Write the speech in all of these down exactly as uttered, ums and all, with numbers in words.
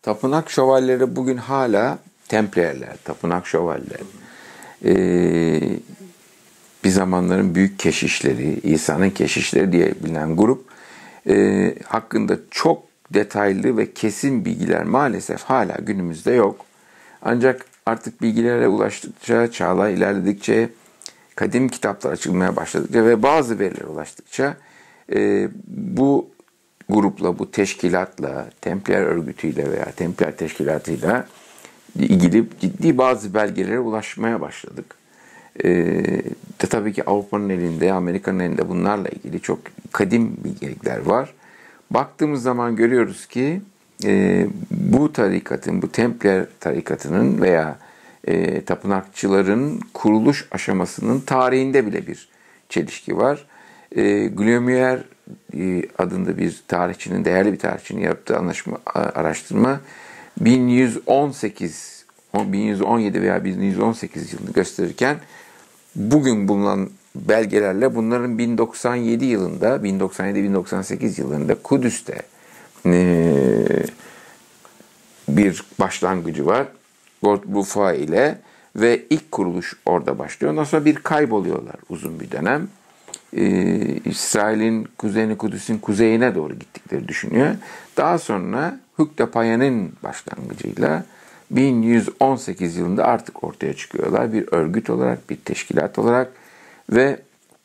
Tapınak şövalyeleri bugün hala Templierler, tapınak şövalyeleri. Ee, bir zamanların büyük keşişleri, İsa'nın keşişleri diye bilinen grup e, hakkında çok detaylı ve kesin bilgiler maalesef hala günümüzde yok. Ancak artık bilgilere ulaştıkça, çağlar ilerledikçe, kadim kitaplar açılmaya başladıkça ve bazı verilere ulaştıkça e, bu grupla, bu teşkilatla, Templier örgütüyle veya Templier teşkilatıyla ilgili ciddi bazı belgelere ulaşmaya başladık. Ee, de tabii ki Avrupa'nın elinde, Amerika'nın elinde bunlarla ilgili çok kadim bilgelikler var. Baktığımız zaman görüyoruz ki e, bu tarikatın, bu Templier tarikatının veya e, tapınakçıların kuruluş aşamasının tarihinde bile bir çelişki var. E, Gliomier e, adında bir tarihçinin, değerli bir tarihçinin yaptığı anlaşma, araştırma bin yüz on sekiz, bin yüz on yedi veya bin yüz on sekiz yılını gösterirken bugün bulunan belgelerle bunların bin doksan yedi yılında, bin doksan yedi bin doksan sekiz yılında Kudüs'te e, bir başlangıcı var. Bufa ile ve ilk kuruluş orada başlıyor. Ondan sonra bir kayboluyorlar uzun bir dönem. Ee, İsrail'in kuzeyine, Kudüs'ün kuzeyine doğru gittikleri düşünüyor. Daha sonra Hükdapaya'nın başlangıcıyla bin yüz on sekiz yılında artık ortaya çıkıyorlar. Bir örgüt olarak, bir teşkilat olarak ve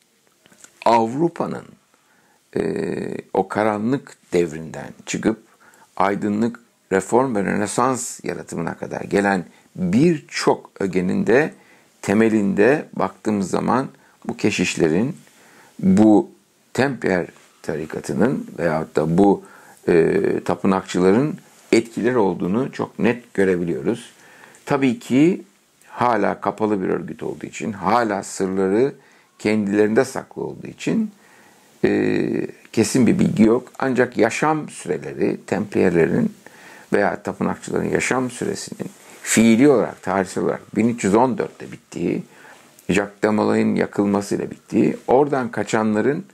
Avrupa'nın e, o karanlık devrinden çıkıp aydınlık reform ve Rönesans yaratımına kadar gelen birçok ögenin de temelinde baktığımız zaman bu keşişlerin, bu Templier tarikatının veyahut da bu e, tapınakçıların etkileri olduğunu çok net görebiliyoruz. Tabii ki hala kapalı bir örgüt olduğu için, hala sırları kendilerinde saklı olduğu için e, kesin bir bilgi yok. Ancak yaşam süreleri, Templierlerin veya tapınakçıların yaşam süresinin fiili olarak, tarihsel olarak bin üç yüz on dörtte bittiği, Jacques de Molay'ın yakılmasıyla bittiği, oradan kaçanların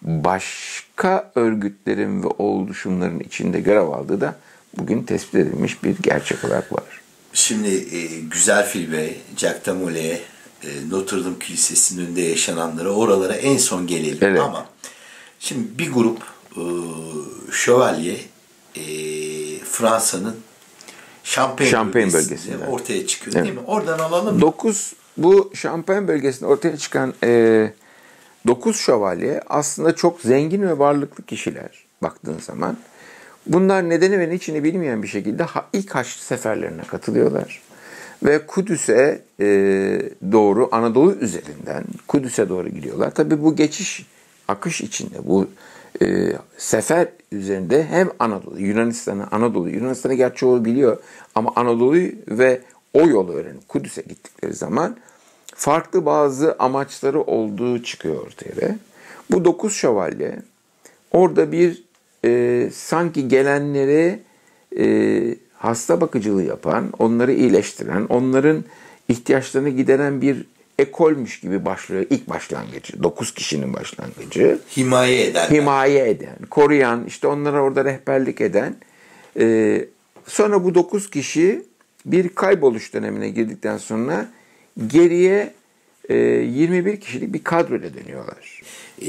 başka örgütlerin ve oluşumların içinde görev aldığı da bugün tespit edilmiş bir gerçek olarak var. Şimdi e, Güzelfil Bey, Jacques de Molay, e, Notre Dame Kilisesi'nin önünde yaşananlara, oralara en son gelelim. Evet. Ama şimdi bir grup e, şövalye e, Fransa'nın Champagne, Champagne bölgesinde, bölgesinde ortaya çıkıyor, evet, değil mi? Oradan alalım mı? Dokuz, bu Champagne bölgesinde ortaya çıkan e, dokuz şövalye aslında çok zengin ve varlıklı kişiler baktığın zaman. Bunlar nedeni ve niçini bilmeyen bir şekilde ilk Haçlı seferlerine katılıyorlar. Ve Kudüs'e e, doğru, Anadolu üzerinden Kudüs'e doğru gidiyorlar. Tabii bu geçiş, akış içinde, bu e, sefer üzerinde hem Anadolu, Yunanistan'ı, Anadolu, Yunanistan'ı gerçi çoğu biliyor ama Anadolu'yu ve o yolu öğrenip Kudüs'e gittikleri zaman farklı bazı amaçları olduğu çıkıyor ortaya. Bu dokuz şövalye orada bir e, sanki gelenlere e, hasta bakıcılığı yapan, onları iyileştiren, onların ihtiyaçlarını gideren bir ekolmüş gibi başlıyor. İlk başlangıcı, dokuz kişinin başlangıcı. Himaye eden. Himaye eden, koruyan, işte onlara orada rehberlik eden. E, sonra bu dokuz kişi bir kayboluş dönemine girdikten sonra geriye e, yirmi bir kişilik bir kadroyla dönüyorlar. Ee,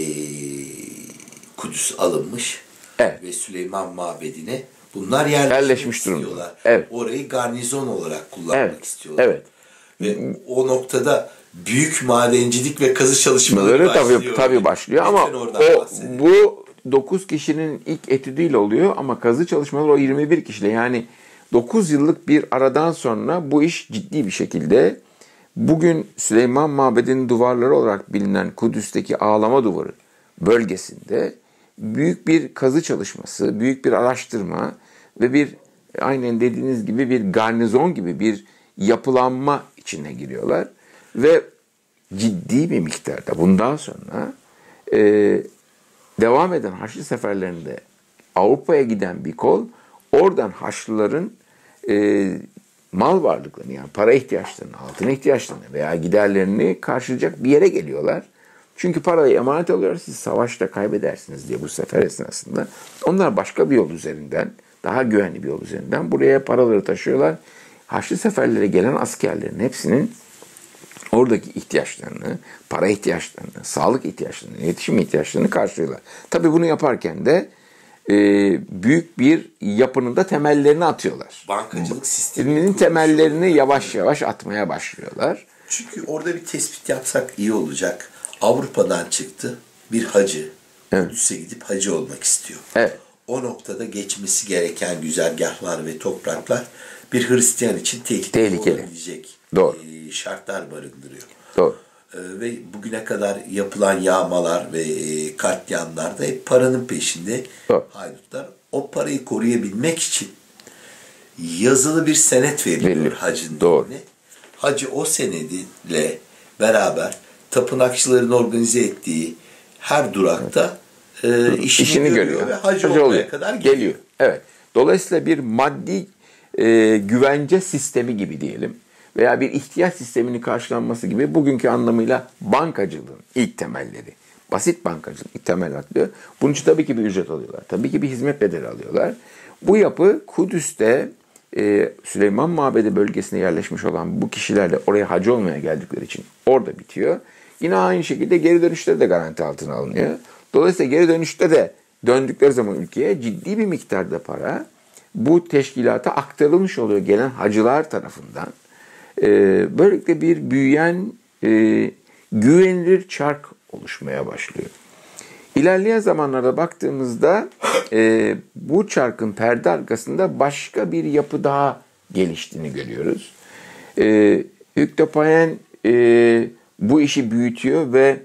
Kudüs alınmış, evet, ve Süleyman Mabedi'ne bunlar yerleşmek yerleşmiş istiyorlar. Durumda. Evet. Orayı garnizon olarak kullanmak evet. istiyorlar. Evet. Ve o noktada büyük madencilik ve kazı çalışmaları başlıyor. Tabii, tabii başlıyor ama o, bu dokuz kişinin ilk etüdüyle oluyor ama kazı çalışmaları o yirmi bir kişiyle, yani dokuz yıllık bir aradan sonra bu iş ciddi bir şekilde bugün Süleyman Mabedi'nin duvarları olarak bilinen Kudüs'teki Ağlama Duvarı bölgesinde büyük bir kazı çalışması, büyük bir araştırma ve bir aynen dediğiniz gibi bir garnizon gibi bir yapılanma içine giriyorlar. Ve ciddi bir miktarda bundan sonra e, devam eden Haçlı seferlerinde Avrupa'ya giden bir kol, oradan Haçlıların e, mal varlıklarını, yani para ihtiyaçlarını, altın ihtiyaçlarını veya giderlerini karşılayacak bir yere geliyorlar. Çünkü parayı emanet alıyorlar, siz savaşta kaybedersiniz diye bu sefer esnasında. Onlar başka bir yol üzerinden daha güvenli bir yol üzerinden buraya paraları taşıyorlar. Haçlı seferlere gelen askerlerin hepsinin oradaki ihtiyaçlarını, para ihtiyaçlarını, sağlık ihtiyaçlarını, iletişim ihtiyaçlarını karşılıyorlar. Tabii bunu yaparken de e, büyük bir yapının da temellerini atıyorlar. Bankacılık sisteminin Sisteminin temellerini yavaş yavaş atmaya başlıyorlar. Çünkü orada bir tespit yapsak iyi olacak. Avrupa'dan çıktı bir hacı. Evet. Kudüs'e gidip hacı olmak istiyor. Evet. O noktada geçmesi gereken güzergahlar ve topraklar bir Hristiyan için tehlikeli, Tehlikeli. olabilecek Doğru. e, şartlar barındırıyor. Doğru. E, ve bugüne kadar yapılan yağmalar ve e, katliamlarda hep paranın peşinde Doğru. haydutlar. O parayı koruyabilmek için yazılı bir senet veriliyor Veriliyor. hacın Doğru. eline. Hacı o senediyle beraber tapınakçıların organize ettiği her durakta e, işini, İşini görüyor, görüyor. ve hacı, Hacı olmaya oluyor. kadar geliyor. Geliyor. Evet. Dolayısıyla bir maddi e, güvence sistemi gibi diyelim veya bir ihtiyaç sisteminin karşılanması gibi bugünkü anlamıyla bankacılığın ilk temelleri. Basit bankacılık ilk temel atlıyor. Bunun için tabii ki bir ücret alıyorlar. Tabii ki bir hizmet bedeli alıyorlar. Bu yapı Kudüs'te e, Süleyman Mabedi bölgesine yerleşmiş olan bu kişiler de oraya hacı olmaya geldikleri için orada bitiyor. Yine aynı şekilde geri dönüşleri de garanti altına alınıyor. Dolayısıyla geri dönüşte de döndükleri zaman ülkeye ciddi bir miktarda para bu teşkilata aktarılmış oluyor gelen hacılar tarafından. Ee, böylelikle bir büyüyen e, güvenilir çark oluşmaya başlıyor. İlerleyen zamanlarda baktığımızda e, bu çarkın perde arkasında başka bir yapı daha geliştiğini görüyoruz. E, Hüktepayen e, bu işi büyütüyor ve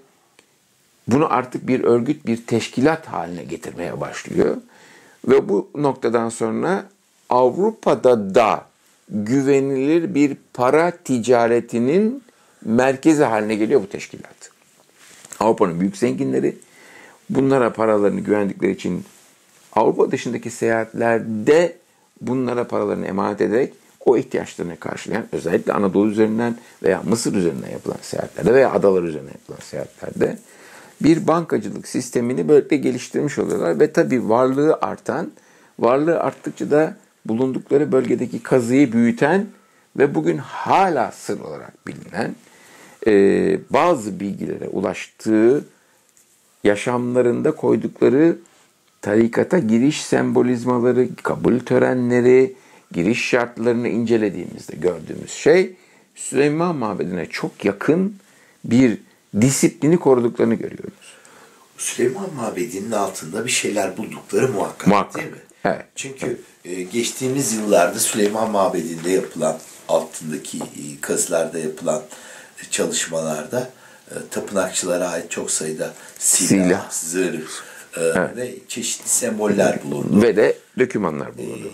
bunu artık bir örgüt, bir teşkilat haline getirmeye başlıyor. Ve bu noktadan sonra Avrupa'da da güvenilir bir para ticaretinin merkezi haline geliyor bu teşkilat. Avrupa'nın büyük zenginleri bunlara paralarını güvendikleri için Avrupa dışındaki seyahatlerde bunlara paralarını emanet ederek o ihtiyaçlarını karşılayan, özellikle Anadolu üzerinden veya Mısır üzerinden yapılan seyahatlerde veya adalar üzerinden yapılan seyahatlerde bir bankacılık sistemini böylelikle geliştirmiş oluyorlar ve tabii varlığı artan, varlığı arttıkça da bulundukları bölgedeki kazıyı büyüten ve bugün hala sır olarak bilinen e, bazı bilgilere ulaştığı yaşamlarında koydukları tarikata giriş sembolizmaları, kabul törenleri, giriş şartlarını incelediğimizde gördüğümüz şey Süleyman Mabedi'ne çok yakın bir disiplini koruduklarını görüyoruz. Süleyman Mabedi'nin altında bir şeyler buldukları muhakkak, Muhakkak. değil mi? Evet. Çünkü e, geçtiğimiz yıllarda Süleyman Mabedi'nde yapılan, altındaki e, kazılarda yapılan e, çalışmalarda e, tapınakçılara ait çok sayıda silah, Silah. zırh e, Evet. ve çeşitli semboller bulundu. Ve de dokümanlar bulundu.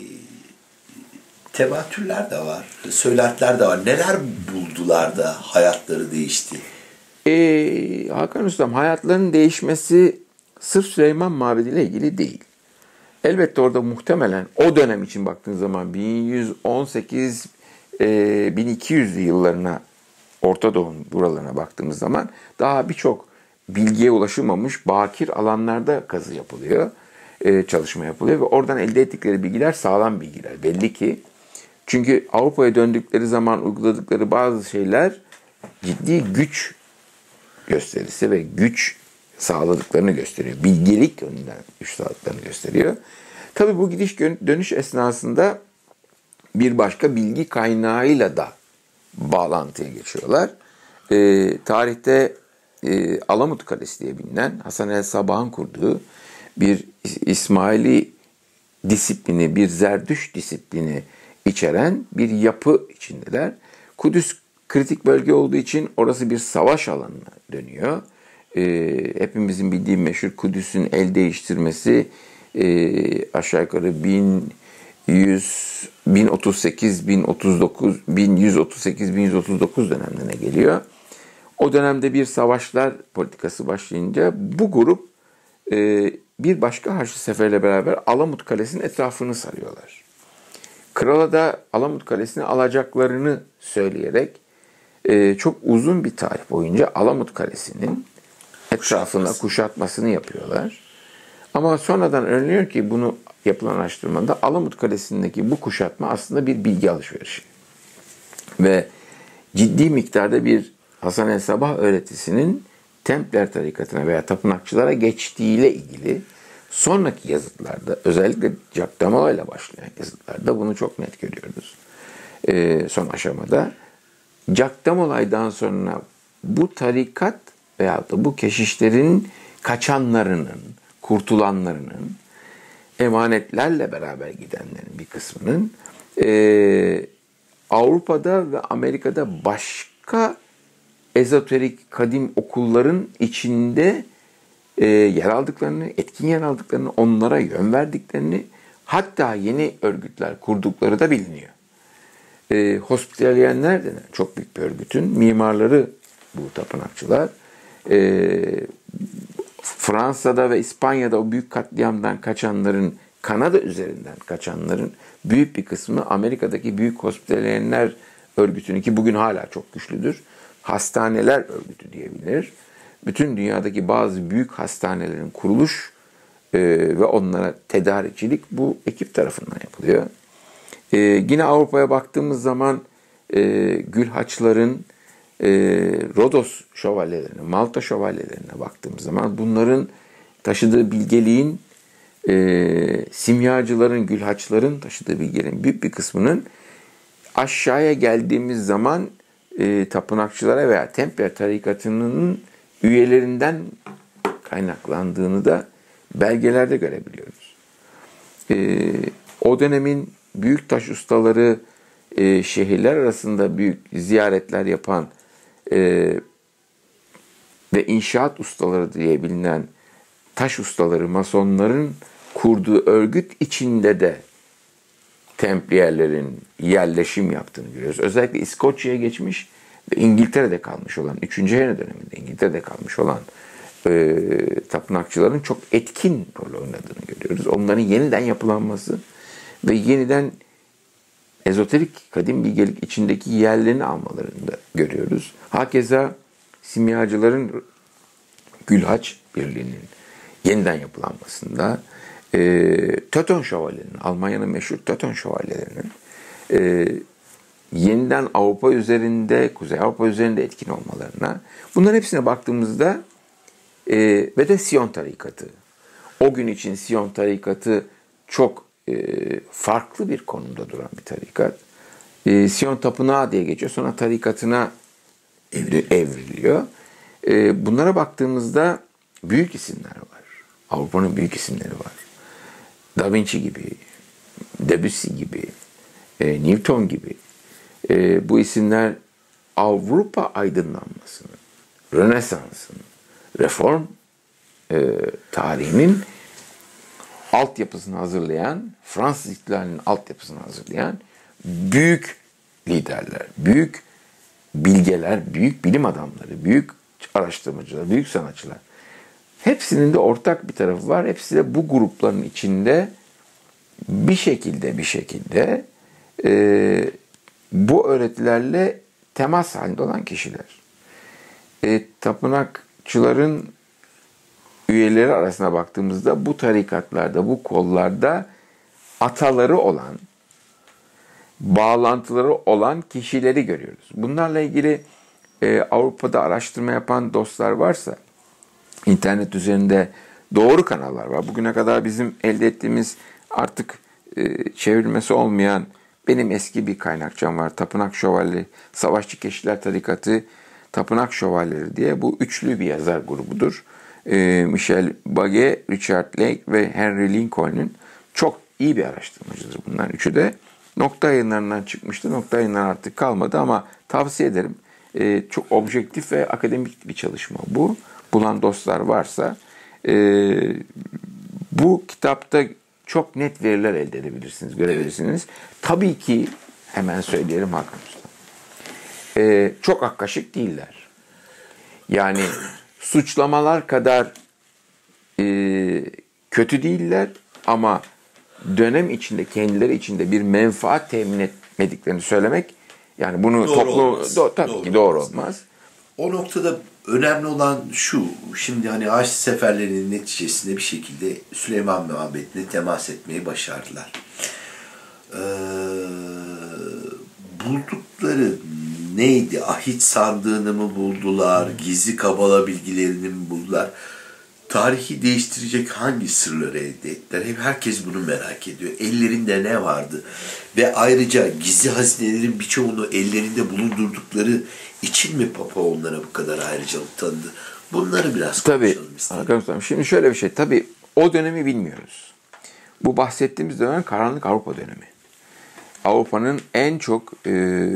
Tevatürler de var, söylentiler de var. Neler buldular da hayatları değişti? Ee, Hakan Ustam, hayatlarının değişmesi sırf Süleyman Mabedi ile ilgili değil. Elbette orada muhtemelen o dönem için baktığın zaman bin yüz on sekiz bin iki yüzlü yıllarına, Orta Doğu'nun buralarına baktığımız zaman daha birçok bilgiye ulaşılmamış bakir alanlarda kazı yapılıyor, e, çalışma yapılıyor ve oradan elde ettikleri bilgiler sağlam bilgiler belli ki. Çünkü Avrupa'ya döndükleri zaman uyguladıkları bazı şeyler ciddi güç gösterisi ve güç sağladıklarını gösteriyor. Bilgelik yönünden güç sağladıklarını gösteriyor. Tabii bu gidiş dönüş esnasında bir başka bilgi kaynağıyla da bağlantıya geçiyorlar. E, tarihte e, Alamut Kalesi diye bilinen Hasan el Sabah'ın kurduğu bir İsmaili disiplini, bir Zerdüş disiplini içeren bir yapı içindeler. Kudüs kritik bölge olduğu için orası bir savaş alanına dönüyor. E, hepimizin bildiği meşhur Kudüs'ün el değiştirmesi e, aşağı yukarı bin yüz, bin otuz sekiz, bin otuz dokuz, bin yüz otuz sekiz, bin yüz otuz dokuz dönemlerine geliyor. O dönemde bir savaşlar politikası başlayınca bu grup e, bir başka Haçlı Sefer'le beraber Alamut Kalesi'nin etrafını sarıyorlar. Krala da Alamut Kalesi'ni alacaklarını söyleyerek e, çok uzun bir tarih boyunca Alamut Kalesi'nin etrafına kuşatmasını yapıyorlar. Ama sonradan öğreniyor ki bunu yapılan araştırmada Alamut Kalesi'ndeki bu kuşatma aslında bir bilgi alışverişi. Ve ciddi miktarda bir Hasan el Sabah öğretisinin Templer tarikatına veya tapınakçılara geçtiğiyle ilgili sonraki yazıtlarda, özellikle Jack Damala ile başlayan yazıtlarda bunu çok net görüyoruz. Ee, son aşamada Jack Damala'dan sonra bu tarikat veyahut da bu keşişlerin kaçanlarının, kurtulanlarının, emanetlerle beraber gidenlerin bir kısmının e, Avrupa'da ve Amerika'da başka ezoterik kadim okulların içinde e, yer aldıklarını, etkin yer aldıklarını, onlara yön verdiklerini, hatta yeni örgütler kurdukları da biliniyor. E, Hospitalyenler denen çok büyük bir örgütün mimarları bu tapınakçılar. E, Fransa'da ve İspanya'da o büyük katliamdan kaçanların, Kanada üzerinden kaçanların büyük bir kısmı Amerika'daki büyük Hospitalyenler örgütünün, ki bugün hala çok güçlüdür, hastaneler örgütü diyebilir. Bütün dünyadaki bazı büyük hastanelerin kuruluş e, ve onlara tedarikçilik bu ekip tarafından yapılıyor. E, yine Avrupa'ya baktığımız zaman e, Gülhaçların, e, Rodos şövalyelerine, Malta şövalyelerine baktığımız zaman bunların taşıdığı bilgeliğin, e, simyacıların, Gülhaçların taşıdığı bilgeliğin büyük bir kısmının aşağıya geldiğimiz zaman e, tapınakçılara veya Templer tarikatının üyelerinden kaynaklandığını da belgelerde görebiliyoruz. E, o dönemin büyük taş ustaları, e, şehirler arasında büyük ziyaretler yapan e, ve inşaat ustaları diye bilinen taş ustaları, masonların kurduğu örgüt içinde de Templiyerlerin yerleşim yaptığını görüyoruz. Özellikle İskoçya'ya geçmiş ve İngiltere'de kalmış olan, üçüncü Henry döneminde İngiltere'de kalmış olan e, tapınakçıların çok etkin rol oynadığını görüyoruz. Onların yeniden yapılanması ve yeniden ezoterik kadim bilgelik içindeki yerlerini almalarını da görüyoruz. Hakeza simyacıların Gülhaç Birliği'nin yeniden yapılanmasında, e, Teuton şövalyelerinin, Almanya'nın meşhur Teuton şövalyelerinin e, yeniden Avrupa üzerinde, Kuzey Avrupa üzerinde etkin olmalarına, bunların hepsine baktığımızda e, ve de Siyon tarikatı. O gün için Siyon tarikatı çok e, farklı bir konumda duran bir tarikat. E, Siyon tapınağı diye geçiyor. Sonra tarikatına evriliyor. E, bunlara baktığımızda büyük isimler var. Avrupa'nın büyük isimleri var. Da Vinci gibi, Debussy gibi, e, Newton gibi. E, bu isimler Avrupa aydınlanmasını, Rönesans'ın, reform e, tarihinin altyapısını hazırlayan, Fransız ihtilalinin altyapısını hazırlayan büyük liderler, büyük bilgeler, büyük bilim adamları, büyük araştırmacılar, büyük sanatçılar. Hepsinin de ortak bir tarafı var. Hepsi de bu grupların içinde bir şekilde bir şekilde e, bu öğretilerle temas halinde olan kişiler. E, tapınakçıların üyeleri arasına baktığımızda bu tarikatlarda, bu kollarda ataları olan, bağlantıları olan kişileri görüyoruz. Bunlarla ilgili e, Avrupa'da araştırma yapan dostlar varsa, internet üzerinde doğru kanallar var. Bugüne kadar bizim elde ettiğimiz artık e, çevrilmesi olmayan benim eski bir kaynakçam var. Tapınak Şövalye, Savaşçı Keşişler Tarikatı, Tapınak Şövalyeleri diye bu üçlü bir yazar grubudur. E, Michel Baget, Richard Lake ve Henry Lincoln'un çok iyi bir araştırmacıdır bunlar. Üçü de Nokta Yayınlarından çıkmıştı. Nokta Yayınları artık kalmadı ama tavsiye ederim. E, çok objektif ve akademik bir çalışma bu. Bulan dostlar varsa e, bu kitapta çok net veriler elde edebilirsiniz, görebilirsiniz. Tabii ki hemen söyleyelim Hakan Usta. E, çok akkaşık değiller. Yani suçlamalar kadar e, kötü değiller ama dönem içinde, kendileri içinde bir menfaat temin etmediklerini söylemek, yani bunu doğru toplu olmaz. do, tabii doğru ki doğru olmaz. olmaz. O noktada önemli olan şu, şimdi hani Haçlı seferlerinin neticesinde bir şekilde Süleyman Mabedi'ne temas etmeyi başardılar. Ee, buldukları neydi? Ahit sandığını mı buldular? Gizli kabala bilgilerini mi buldular? Tarihi değiştirecek hangi sırları elde ettiler? Hep herkes bunu merak ediyor. Ellerinde ne vardı? Ve ayrıca gizli hazinelerin birçoğunu ellerinde bulundurdukları için mi Papa onlara bu kadar ayrıcalık tanıdı? Bunları biraz konuşalım istedim. Tabii. Şimdi şöyle bir şey. Tabii o dönemi bilmiyoruz. Bu bahsettiğimiz dönem karanlık Avrupa dönemi. Avrupa'nın en çok e,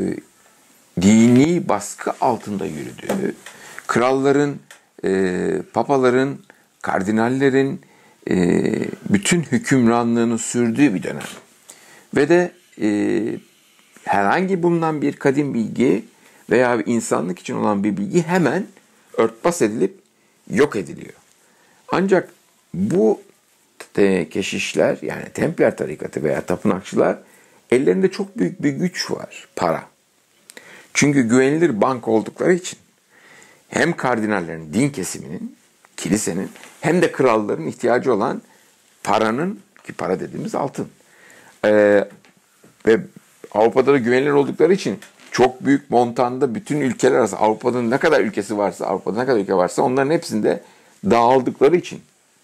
dini baskı altında yürüdüğü, kralların, e, papaların, kardinallerin e, bütün hükümranlığını sürdüğü bir dönem. Ve de e, herhangi bulunan bir kadim bilgi veya bir insanlık için olan bir bilgi hemen örtbas edilip yok ediliyor. Ancak bu te, keşişler, yani Templer tarikatı veya tapınakçılar, ellerinde çok büyük bir güç var, para. Çünkü güvenilir banka oldukları için hem kardinallerin, din kesiminin, kilisenin, hem de kralların ihtiyacı olan paranın, ki para dediğimiz altın. Ee, ve Avrupa'da da güvenilir oldukları için çok büyük montanda bütün ülkeler arası, Avrupa'nın ne kadar ülkesi varsa, Avrupa'da ne kadar ülke varsa onların hepsinde dağıldıkları için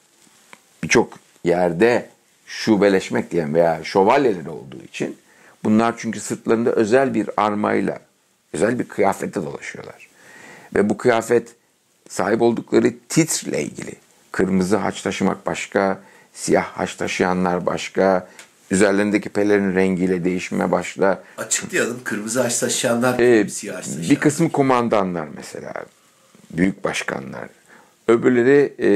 birçok yerde şubeleşmek diyen veya şövalyeleri olduğu için bunlar çünkü sırtlarında özel bir armayla, özel bir kıyafetle dolaşıyorlar. Ve bu kıyafet sahip oldukları titrle ilgili. Kırmızı haç taşımak başka, siyah haç taşıyanlar başka, üzerlerindeki pelerin rengiyle değişmeye başla. Açıklayalım, kırmızı haç taşıyanlar, ee, siyah haç taşıyanlar. Bir kısmı komandanlar mesela, büyük başkanlar. Öbürleri e,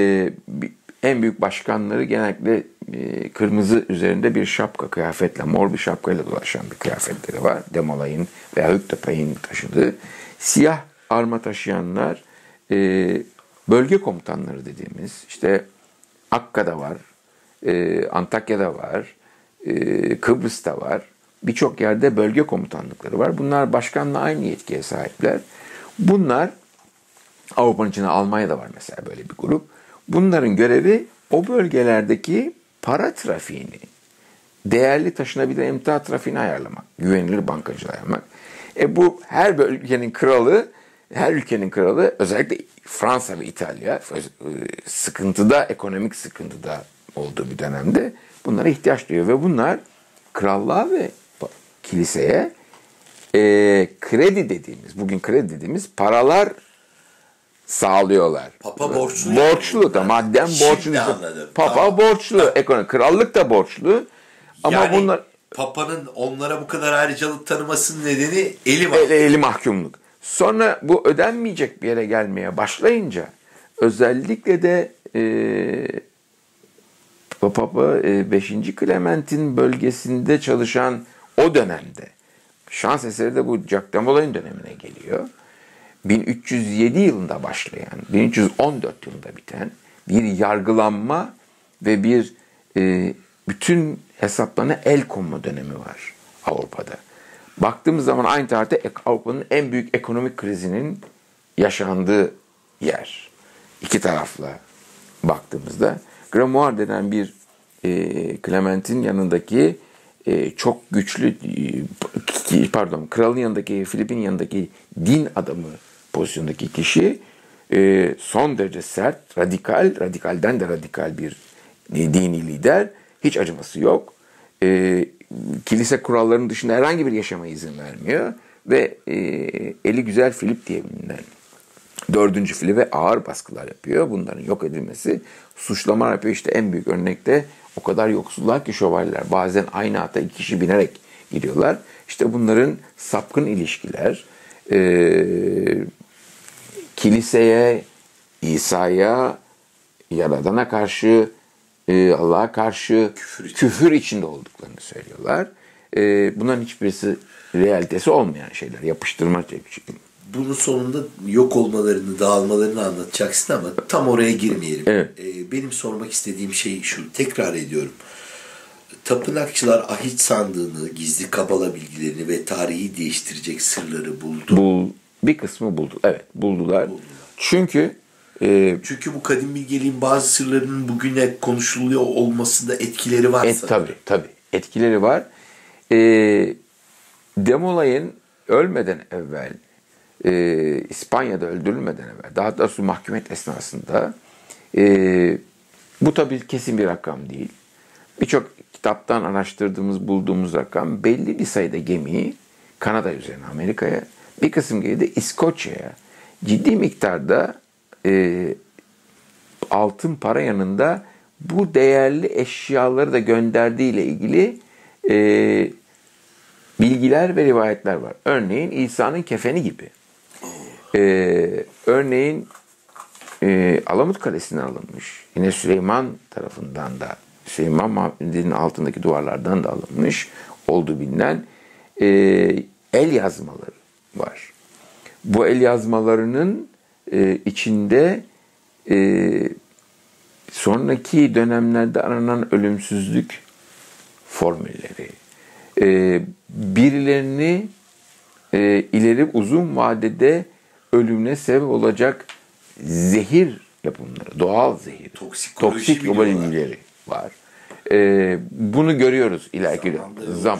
en büyük başkanları genellikle e, kırmızı üzerinde bir şapka kıyafetle, mor bir şapkayla dolaşan bir kıyafetleri var. Demolay'ın veya Hüktepe'nin taşıdığı. Siyah arma taşıyanlar e, bölge komutanları dediğimiz, işte Akka'da var, e, Antakya'da var, e, Kıbrıs'ta var. Birçok yerde bölge komutanlıkları var. Bunlar başkanla aynı yetkiye sahipler. Bunlar, Avrupa'nın içinde Almanya'da var mesela böyle bir grup. Bunların görevi o bölgelerdeki para trafiğini, değerli taşınabilir emtia trafiğini ayarlamak, güvenilir bankacılığı ayarlamak. E bu her bölgenin kralı, her ülkenin kralı, özellikle Fransa ve İtalya sıkıntıda, ekonomik sıkıntıda olduğu bir dönemde bunlara ihtiyaç duyuyor ve bunlar krallığa ve kiliseye e, kredi dediğimiz, bugün kredi dediğimiz paralar sağlıyorlar. Papa borçlu. Borçlu da madden borçlu. Papa tamam. borçlu. Ekonomi, krallık da borçlu. Ama yani, bunlar Papa'nın onlara bu kadar ayrıcalık tanımasının nedeni eli mahkumluk. Eli mahkumluk. Sonra bu ödenmeyecek bir yere gelmeye başlayınca özellikle de e, Papa e, beşinci Clement'in bölgesinde çalışan o dönemde, şans eseri de bu Jacques de Molay'ın dönemine geliyor. bin üç yüz yedi yılında başlayan, bin üç yüz on dört yılında biten bir yargılanma ve bir e, bütün hesaplarına el konma dönemi var Avrupa'da. Baktığımız zaman aynı tarihte Avrupa'nın en büyük ekonomik krizinin yaşandığı yer. İki tarafla baktığımızda Grimoire denen bir e, Clement'in yanındaki e, çok güçlü e, pardon kralın yanındaki, Filip'in yanındaki din adamı pozisyondaki kişi e, son derece sert, radikal, radikalden de radikal bir e, dini lider. Hiç acıması yok. E, kilise kurallarının dışında herhangi bir yaşama izin vermiyor. Ve e, eli güzel Filip diye bilinen dördüncü Filip'e ağır baskılar yapıyor. Bunların yok edilmesi, suçlama yapıyor. İşte en büyük örnekte o kadar yoksullar ki şövalyeler. Bazen aynı ata iki kişi binerek gidiyorlar. İşte bunların sapkın ilişkiler, e, kiliseye, İsa'ya, Yaradan'a karşı, e, Allah'a karşı küfür, için. küfür içinde olduklarını söylüyorlar. E, bunların hiçbirisi realitesi olmayan şeyler. Yapıştırma şekli. Bunun sonunda yok olmalarını, dağılmalarını anlatacaksın ama tam oraya girmeyelim. Evet. E, benim sormak istediğim şey şu, tekrar ediyorum. Tapınakçılar ahit sandığını, gizli kabala bilgilerini ve tarihi değiştirecek sırları buldu. Bul, bir kısmı buldu. Evet, buldular. buldular. Çünkü e, Çünkü bu kadim bilgeliğin bazı sırlarının bugüne konuşuluyor olmasında etkileri var. et, tabii tabii etkileri var. E, Demolay'ın ölmeden evvel, e, İspanya'da öldürülmeden evvel, daha doğrusu mahkumiyet esnasında, e, bu tabii kesin bir rakam değil. Birçok kitaptan araştırdığımız, bulduğumuz rakam belli bir sayıda gemiyi Kanada üzerine Amerika'ya, bir kısım gemi de İskoçya'ya ciddi miktarda e, altın para yanında bu değerli eşyaları da gönderdiğiyle ilgili e, bilgiler ve rivayetler var. Örneğin İsa'nın kefeni gibi. E, örneğin e, Alamut Kalesi'nden alınmış. Yine Süleyman tarafından da, Süleyman Mabedi'nin altındaki duvarlardan da alınmış olduğu bilinen e, el yazmaları var. Bu el yazmalarının e, içinde e, sonraki dönemlerde aranan ölümsüzlük formülleri, e, birilerini e, ileri uzun vadede ölümüne sebep olacak zehir yapımları, doğal zehir, toksik bilgileri var. E, bunu görüyoruz ileriki zam,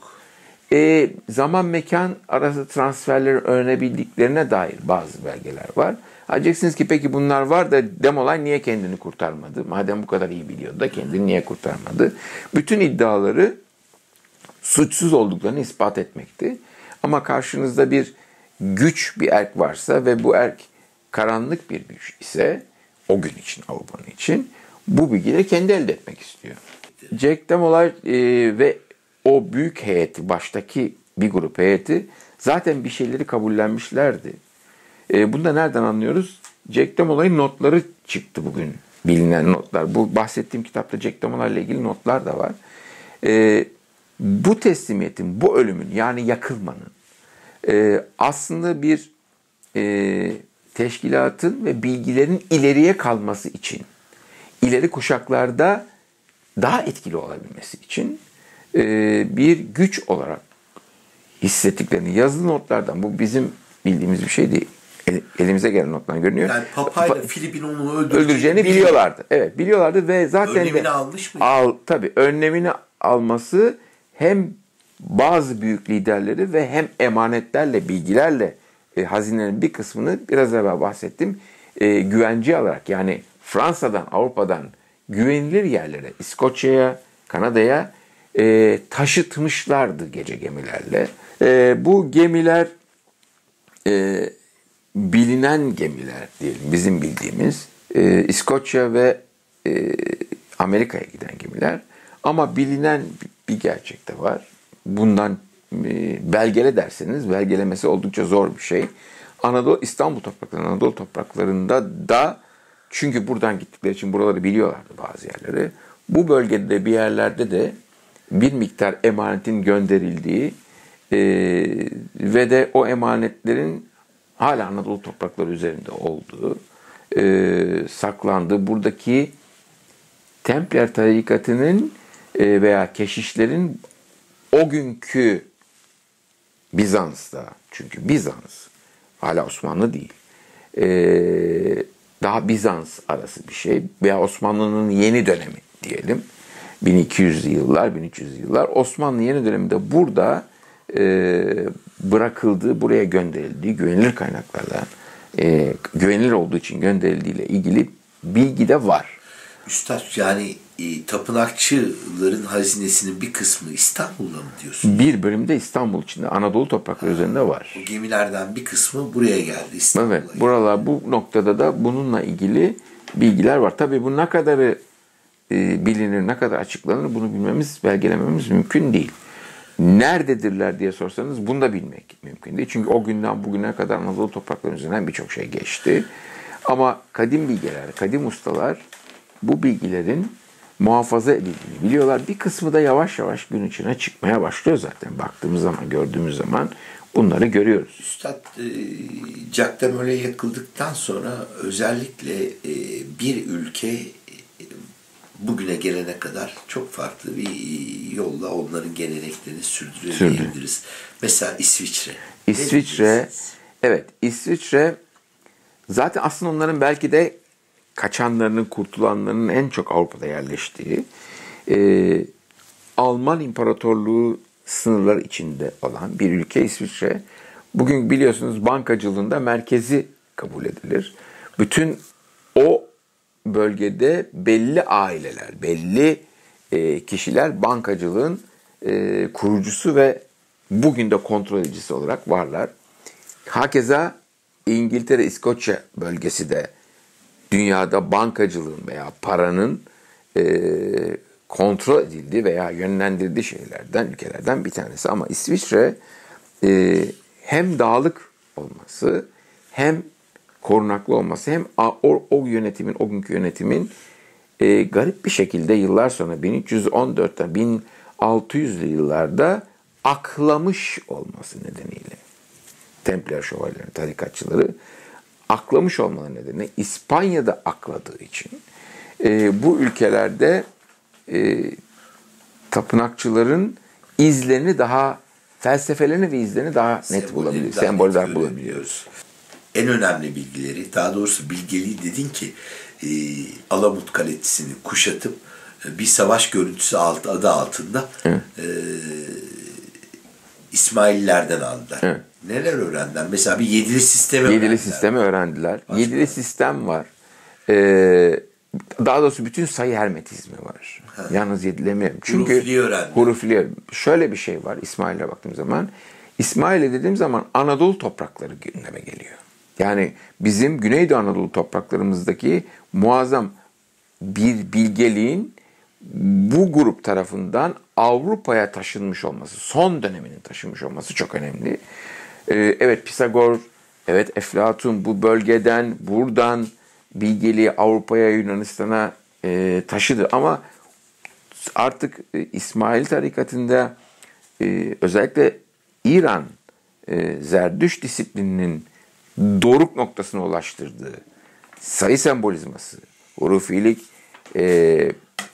e, zaman mekan arası transferleri öğrenebildiklerine dair bazı belgeler var. Ha, diyeceksiniz ki peki bunlar var da Demolay niye kendini kurtarmadı? Madem bu kadar iyi biliyordu da kendini niye kurtarmadı? Bütün iddiaları suçsuz olduklarını ispat etmekti. Ama karşınızda bir güç, bir erk varsa ve bu erk karanlık bir güç ise o gün için, Avrupa'nın için bu bilgileri kendi elde etmek istiyor. Jack Demolay e, ve o büyük heyeti, baştaki bir grup heyeti zaten bir şeyleri kabullenmişlerdi. E, bunu da nereden anlıyoruz? Jack Demolay'ın notları çıktı bugün, bilinen notlar. Bu bahsettiğim kitapta Jack Demolay ile ilgili notlar da var. E, bu teslimiyetin, bu ölümün, yani yakılmanın e, aslında bir e, teşkilatın ve bilgilerin ileriye kalması için, ileri kuşaklarda daha etkili olabilmesi için e, bir güç olarak hissettiklerini yazılı notlardan, bu bizim bildiğimiz bir şey değil. Elimize gelen nottan görünüyor. Yani Papa'yla Filip'in onu öldüreceğini, öldüreceğini biliyorlardı. Evet, biliyorlardı ve zaten önlemini de almış mı? Al, tabii önlemini alması hem bazı büyük liderleri ve hem emanetlerle, bilgilerle e, hazinenin bir kısmını biraz evvel bahsettim. E, güvence alarak, yani Fransa'dan, Avrupa'dan güvenilir yerlere, İskoçya'ya, Kanada'ya e, taşıtmışlardı gece gemilerle. E, bu gemiler e, bilinen gemiler diyelim, bizim bildiğimiz e, İskoçya ve e, Amerika'ya giden gemiler. Ama bilinen bir gerçek de var. Bundan e, belgele derseniz, belgelemesi oldukça zor bir şey. Anadolu, İstanbul topraklarında, Anadolu topraklarında da, çünkü buradan gittikleri için buraları biliyorlardı bazı yerleri. Bu bölgede bir yerlerde de bir miktar emanetin gönderildiği e, ve de o emanetlerin hala Anadolu toprakları üzerinde olduğu, e, saklandığı, buradaki Templer tarikatının e, veya keşişlerin o günkü Bizans'ta, çünkü Bizans hala Osmanlı değil, e, daha Bizans arası bir şey veya Osmanlı'nın yeni dönemi diyelim, bin iki yüzlü yıllar, bin üç yüzlü yıllar, Osmanlı yeni döneminde burada e, bırakıldığı, buraya gönderildiği, güvenilir kaynaklardan e, güvenilir olduğu için gönderildiği ile ilgili bilgi de var. Üstad, yani e, tapınakçıların hazinesinin bir kısmı İstanbul'da mı diyorsun? Bir bölümde İstanbul içinde, Anadolu toprakları ha, üzerinde var. O gemilerden bir kısmı buraya geldi, İstanbul'a. Evet, buralar, bu noktada da bununla ilgili bilgiler var. Tabii bu ne kadarı e, bilinir, ne kadar açıklanır, bunu bilmemiz, belgelememiz mümkün değil. Nerededirler diye sorsanız bunu da bilmek mümkün değil. Çünkü o günden bugüne kadar Anadolu toprakları üzerinden birçok şey geçti. Ama kadim bilgiler, kadim ustalar bu bilgilerin muhafaza edildiğini biliyorlar. Bir kısmı da yavaş yavaş gün içine çıkmaya başlıyor zaten. Baktığımız zaman, gördüğümüz zaman bunları görüyoruz. Üstad, e, Jack Demolay'e yakıldıktan sonra özellikle e, bir ülke e, bugüne gelene kadar çok farklı bir yolla onların geleneklerini sürdürüyor Sürdü. diyebiliriz. Mesela İsviçre. İsviçre, evet, İsviçre zaten aslında onların belki de kaçanlarının, kurtulanlarının en çok Avrupa'da yerleştiği e, Alman İmparatorluğu sınırları içinde olan bir ülke İsviçre. Bugün biliyorsunuz bankacılığında merkezi kabul edilir. Bütün o bölgede belli aileler, belli e, kişiler bankacılığın e, kurucusu ve bugün de kontrol edicisi olarak varlar. Hakeza İngiltere, İskoçya bölgesi de dünyada bankacılığın veya paranın e, kontrol edildiği veya yönlendirildiği şeylerden, ülkelerden bir tanesi. Ama İsviçre e, hem dağlık olması, hem korunaklı olması, hem o, o yönetimin, o günkü yönetimin e, garip bir şekilde yıllar sonra bin üç yüz on dörtten bin altı yüzlü yıllarda aklamış olması nedeniyle Templer şövalyeleri, tarikatçıları aklamış olmaları nedeniyle İspanya'da akladığı için e, bu ülkelerde e, tapınakçıların izlerini daha, felsefelerini ve izlerini daha net bulabiliyoruz. Semboller bulabiliyoruz. En önemli bilgileri, daha doğrusu bilgeliği dedin ki e, Alamut Kalesi'ni kuşatıp e, bir savaş görüntüsü altı, adı altında e, İsmaillerden aldılar. Evet. Neler öğrendiler? Mesela bir yedili sistemi yedili öğrendiler. Yedili sistemi öğrendiler. Başka yedili sistem var. Ee, daha doğrusu bütün sayı hermetizmi var. Ha. Yalnız yedilemiyorum. Çünkü hurufliği öğrendiler. Hurufliği. Şöyle bir şey var İsmail'e baktığım zaman. İsmail'e dediğim zaman Anadolu toprakları gündeme geliyor. Yani bizim Güneydoğu Anadolu topraklarımızdaki muazzam bir bilgeliğin bu grup tarafından Avrupa'ya taşınmış olması, son döneminin taşınmış olması çok önemli. Ee, evet Pisagor, evet Eflatun bu bölgeden, buradan bilgeliği Avrupa'ya, Yunanistan'a e, taşıdı. Ama artık e, İsmail tarikatında e, özellikle İran e, Zerdüş disiplininin doruk noktasına ulaştırdığı sayı sembolizması, hurufilik, e,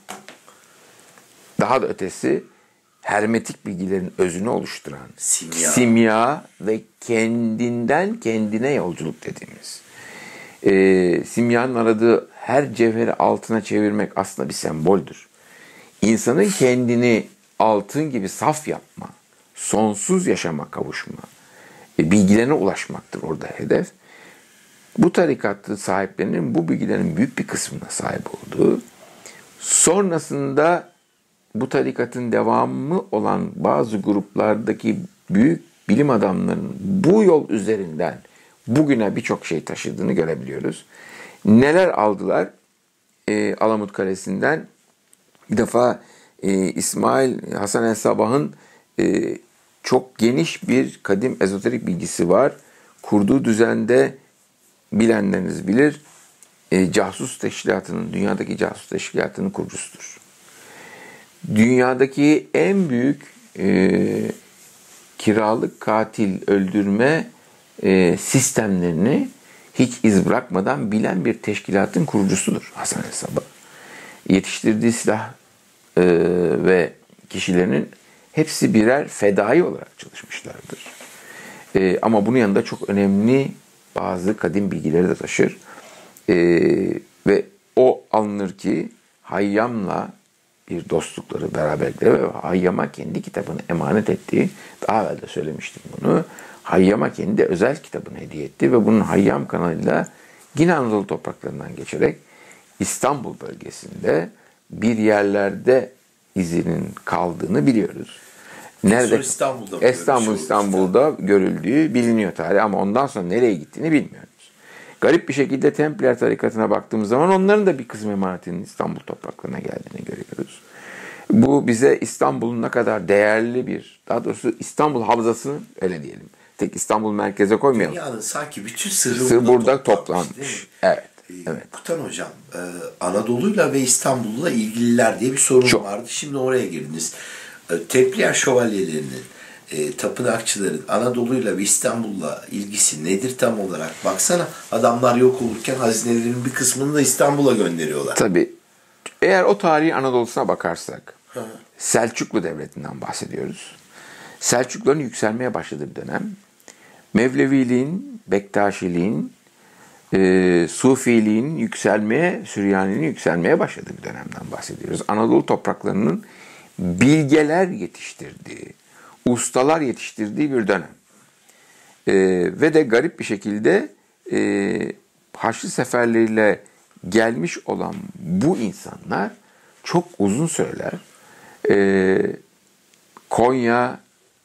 daha da ötesi hermetik bilgilerin özünü oluşturan simya, simya ve kendinden kendine yolculuk dediğimiz. E, simyanın aradığı her cevheri altına çevirmek aslında bir semboldür. İnsanın kendini altın gibi saf yapma, sonsuz yaşama kavuşma, e, bilgilerine ulaşmaktır orada hedef. Bu tarikatlı sahiplerinin bu bilgilerin büyük bir kısmına sahip olduğu, sonrasında bu tarikatın devamı olan bazı gruplardaki büyük bilim adamlarının bu yol üzerinden bugüne birçok şey taşıdığını görebiliyoruz. Neler aldılar e, Alamut Kalesi'nden? Bir defa e, İsmail Hasan el-Sabah'ın e, çok geniş bir kadim ezoterik bilgisi var. Kurduğu düzende bilenleriniz bilir, e, casus teşkilatının, dünyadaki casus teşkilatının kurucusudur. Dünyadaki en büyük e, kiralık katil öldürme e, sistemlerini hiç iz bırakmadan bilen bir teşkilatın kurucusudur Hasan el-Sabah. Yetiştirdiği silah e, ve kişilerin hepsi birer fedai olarak çalışmışlardır. E, ama bunun yanında çok önemli bazı kadim bilgileri de taşır. E, ve o alınır ki Hayyam'la bir dostlukları, beraberlikleri ve Hayyam'a kendi kitabını emanet ettiği, daha evvel de söylemiştim bunu, Hayyam'a kendi özel kitabını hediye etti ve bunun Hayyam kanalıyla yine Anadolu topraklarından geçerek İstanbul bölgesinde bir yerlerde izinin kaldığını biliyoruz. Nerede? İstanbul'da İstanbul, İstanbul'da görüldüğü biliniyor tarih ama ondan sonra nereye gittiğini bilmiyoruz. Garip bir şekilde Templer tarikatına baktığımız zaman onların da bir kısmı emanetinin İstanbul topraklarına geldiğini görüyoruz. Bu bize İstanbul'un ne kadar değerli bir, daha doğrusu İstanbul havzasını öyle diyelim. Tek İstanbul merkeze koymayalım. Dünyanın sanki bütün sırrı Sır burada, burada toplanmış. Evet. Evet. Kutan Hocam, Anadolu'yla ve İstanbul'la ilgililer diye bir sorun Çok. vardı. Şimdi oraya girdiniz. Templier şövalyelerinin, e, tapınakçıların Anadolu'yla ve İstanbul'la ilgisi nedir tam olarak? Baksana adamlar yok olurken hazinelerin bir kısmını da İstanbul'a gönderiyorlar. Tabii. Eğer o tarihi Anadolu'suna bakarsak ha. Selçuklu Devleti'nden bahsediyoruz. Selçukluların yükselmeye başladığı bir dönem. Mevleviliğin, Bektaşiliğin e, Sufiliğin yükselmeye, Süryaninin yükselmeye başladığı bir dönemden bahsediyoruz. Anadolu topraklarının bilgeler yetiştirdiği, ustalar yetiştirdiği bir dönem. E, ve de garip bir şekilde e, Haçlı seferleriyle gelmiş olan bu insanlar çok uzun süreler e, Konya,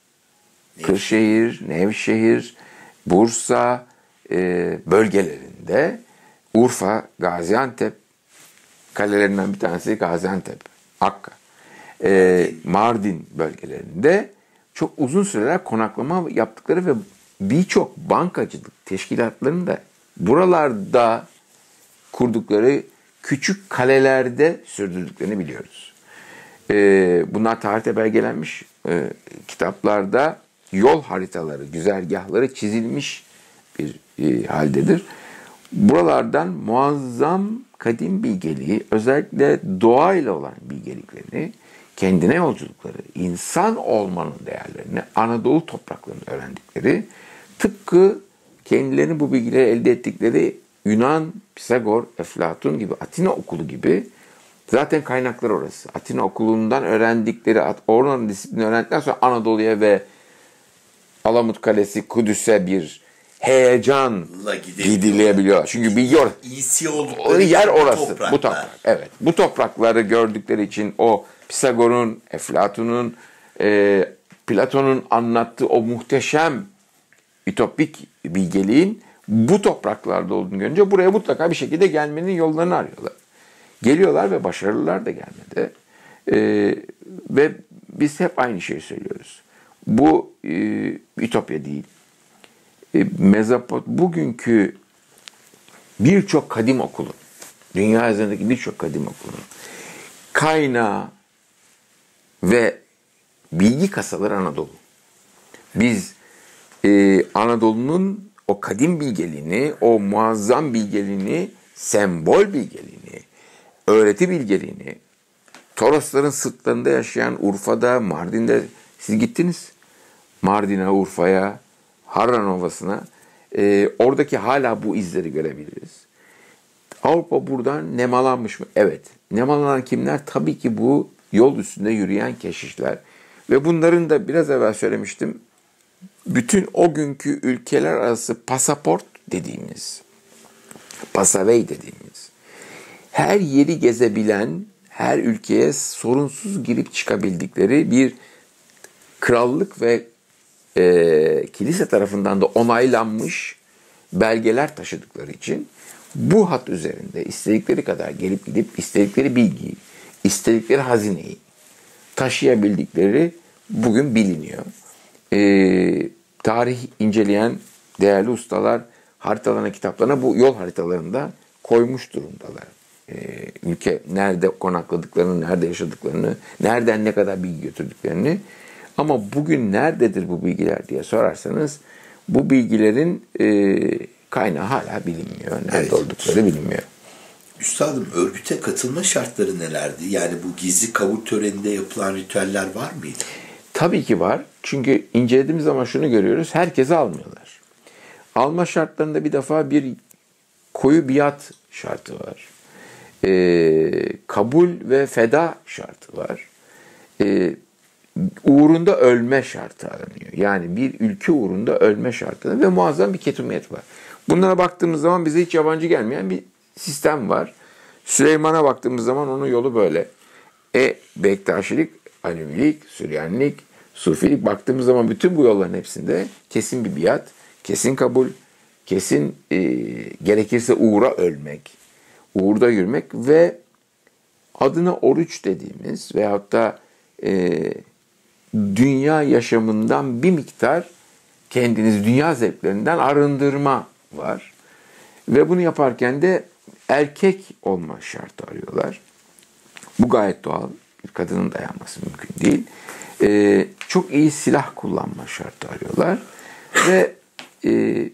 Kırşehir, Nevşehir, Bursa e, bölgelerinde, Urfa, Gaziantep kalelerinden bir tanesi Gaziantep, Akka, e, Mardin bölgelerinde çok uzun süreler konaklama yaptıkları ve birçok bankacılık teşkilatlarının da buralarda kurdukları küçük kalelerde sürdürdüklerini biliyoruz. Ee, bunlar tarihte belgelenmiş. Ee, kitaplarda yol haritaları, güzergahları çizilmiş bir e, haldedir. Buralardan muazzam kadim bilgeliği, özellikle doğayla olan bilgeliklerini, kendine yolculukları, insan olmanın değerlerini, Anadolu topraklarını öğrendikleri, tıpkı kendilerini bu bilgileri elde ettikleri Yunan, Pisagor, Eflatun gibi, Atina okulu gibi, zaten kaynaklar orası. Atina okulundan öğrendikleri, oradan disiplini öğrendikten sonra Anadolu'ya ve Alamut Kalesi, Kudüs'e bir heyecanla gidilebiliyor. Çünkü bilgi orası. İyisi oldukları yer orası. Topraklar. Bu toprak. Evet. Bu toprakları gördükleri için o Pisagor'un, Eflatun'un, e, Platon'un anlattığı o muhteşem ütopik bilgeliğin bu topraklarda olduğunu görünce buraya mutlaka bir şekilde gelmenin yollarını arıyorlar. Geliyorlar ve başarılılar da gelmedi. Ee, ve biz hep aynı şeyi söylüyoruz. Bu e, ütopya değil. E, Mezopot bugünkü birçok kadim okulu, dünya üzerindeki birçok kadim okulun kaynağı ve bilgi kasaları Anadolu. Biz e, Anadolu'nun o kadim bilgeliğini, o muazzam bilgeliğini, sembol bilgeliğini, öğreti bilgeliğini, Torosların sırtlarında yaşayan Urfa'da, Mardin'de, siz gittiniz. Mardin'e, Urfa'ya, Harran Ovası'na, e, oradaki hala bu izleri görebiliriz. Avrupa buradan nemalanmış mı? Evet. Nemalanan kimler? Tabii ki bu yol üstünde yürüyen keşişler. Ve bunların da biraz evvel söylemiştim, bütün o günkü ülkeler arası pasaport dediğimiz, pasavey dediğimiz, her yeri gezebilen, her ülkeye sorunsuz girip çıkabildikleri bir krallık ve e, kilise tarafından da onaylanmış belgeler taşıdıkları için bu hat üzerinde istedikleri kadar gelip gidip istedikleri bilgiyi, istedikleri hazineyi taşıyabildikleri bugün biliniyor. E, tarih inceleyen değerli ustalar haritalarına, kitaplarına bu yol haritalarında koymuş durumdalar. E, ülke nerede konakladıklarını, nerede yaşadıklarını, nereden ne kadar bilgi götürdüklerini. Ama bugün nerededir bu bilgiler diye sorarsanız bu bilgilerin e, kaynağı hala bilinmiyor. Nerede evet. oldukları bilinmiyor. Üstadım, örgüte katılma şartları nelerdi? Yani bu gizli kabul töreninde yapılan ritüeller var mıydı? Tabii ki var. Çünkü incelediğimiz zaman şunu görüyoruz. Herkesi almıyorlar. Alma şartlarında bir defa bir koyu biat şartı var. Ee, kabul ve feda şartı var. Ee, uğrunda ölme şartı aranıyor. Yani bir ülke uğrunda ölme şartı ve muazzam bir ketumiyet var. Bunlara baktığımız zaman bize hiç yabancı gelmeyen bir sistem var. Süleyman'a baktığımız zaman onun yolu böyle. E Bektaşilik, Alevilik, Süryanilik, Sufilik, baktığımız zaman bütün bu yolların hepsinde kesin bir biat, kesin kabul, kesin e, gerekirse uğra ölmek, uğurda yürümek ve adına oruç dediğimiz veyahut da e, dünya yaşamından bir miktar kendiniz dünya zevklerinden arındırma var. Ve bunu yaparken de erkek olma şartı arıyorlar. Bu gayet doğal. Bir kadının dayanması mümkün değil. Ee, çok iyi silah kullanma şartı arıyorlar. Ve e,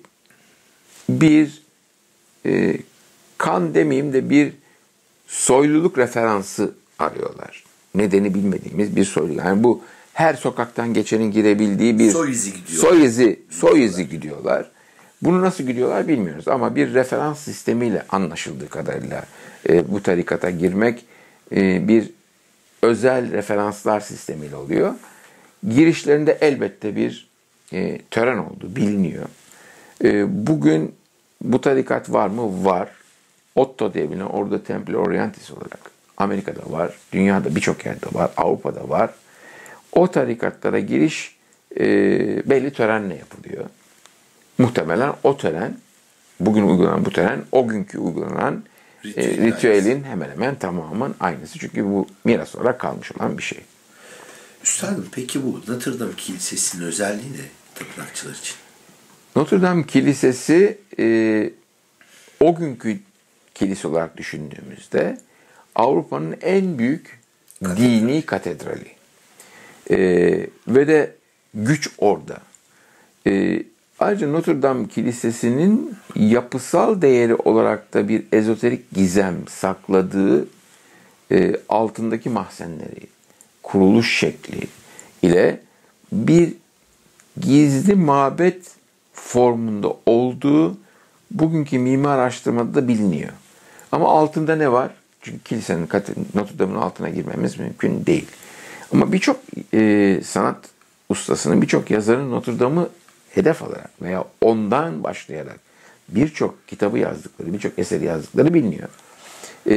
bir e, kan demeyeyim de bir soyluluk referansı arıyorlar. Nedeni bilmediğimiz bir soyluluk. Yani bu her sokaktan geçenin girebildiği bir soy izi gidiyor. Soy izi, soy izi gidiyorlar. Bunu nasıl gidiyorlar bilmiyoruz ama bir referans sistemiyle anlaşıldığı kadarıyla e, bu tarikata girmek e, bir özel referanslar sistemiyle oluyor. Girişlerinde elbette bir e, tören olduğu biliniyor. E, bugün bu tarikat var mı? Var. Otto diye bilinen Ordo Templi Orientis olarak Amerika'da var, dünyada birçok yerde var, Avrupa'da var. O tarikatlara giriş e, belli törenle yapılıyor. Muhtemelen o tören, bugün uygulanan bu tören, o günkü uygulanan e, ritüelin hemen hemen tamamen aynısı. Çünkü bu miras olarak kalmış olan bir şey. Üstadım peki bu Notre Dame Kilisesi'nin özelliği ne tapınakçılar için? Notre Dame Kilisesi e, o günkü kilise olarak düşündüğümüzde Avrupa'nın en büyük Katedral. dini katedrali. E, ve de güç orada. E, ayrıca Notre Dame Kilisesi'nin yapısal değeri olarak da bir ezoterik gizem sakladığı e, altındaki mahzenleri, kuruluş şekli ile bir gizli mabet formunda olduğu bugünkü mimar araştırmada da biliniyor. Ama altında ne var? Çünkü kilisenin, Notre Dame'ın altına girmemiz mümkün değil. Ama birçok e, sanat ustasının, birçok yazarın Notre Dame'ı hedef alarak veya ondan başlayarak birçok kitabı yazdıkları, birçok eseri yazdıkları biliniyor. E,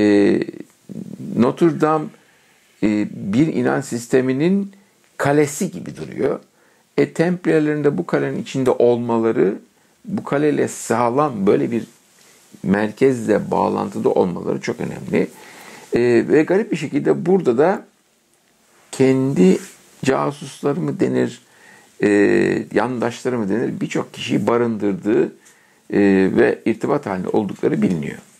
Notre Dame e, bir inanç sisteminin kalesi gibi duruyor. E Templiyerlerin de bu kalenin içinde olmaları, bu kaleyle sağlam böyle bir merkezle bağlantıda olmaları çok önemli. E, ve garip bir şekilde burada da kendi casusları mı denir, e, yandaşları mı denir, birçok kişiyi barındırdığı e, ve irtibat halinde oldukları biliniyor.